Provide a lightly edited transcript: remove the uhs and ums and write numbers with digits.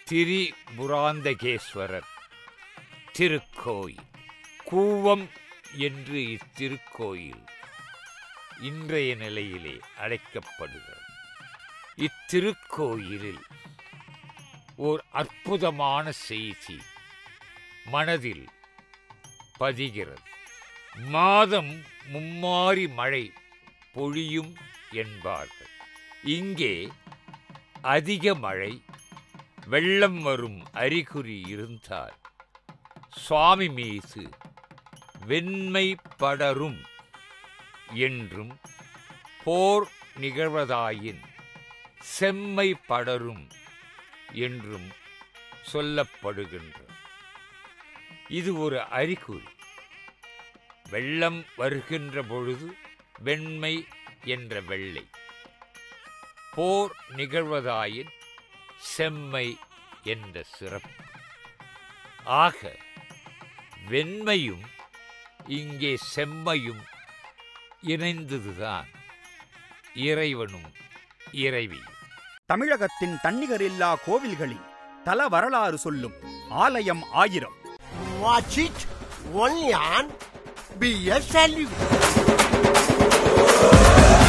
திரிபுராந்தகேஸ்வரர் திருக்கோயில். கூவம் என்று இத்திருக்கோயில் இன்றைய நிலையிலே அழைக்கப்படுகிறது. இத்திருக்கோயிலில் ஓர் அற்புதமான செய்தி மனதில் பதிகிறது. மாதம் மும்மாரி மழை பொழியும் என்பார்கள். இங்கே அதிக மழை வெள்ளம் வரும் அறிகுறி இருந்தால் சுவாமி மீது வெண்மை படரும் என்றும், போர் நிகழ்வதாயின் செம்மை படரும் என்றும் சொல்லப்படுகின்றது. இது ஒரு அறிகுறி. வெள்ளம் வருகின்ற பொழுது வெண்மை என்ற வெள்ளை, போர் நிகழ்வதாயின் செம்மை என்ற சிறப்பு. ஆக வெண்மையும் இங்கே செம்மையும் இணைந்ததுதான் இறைவனும் இறைவியும். தமிழகத்தின் தன்னிகரில்லா கோவில்களின் தல வரலாறு சொல்லும் ஆலயம் 1000. Watch it only on BSLU.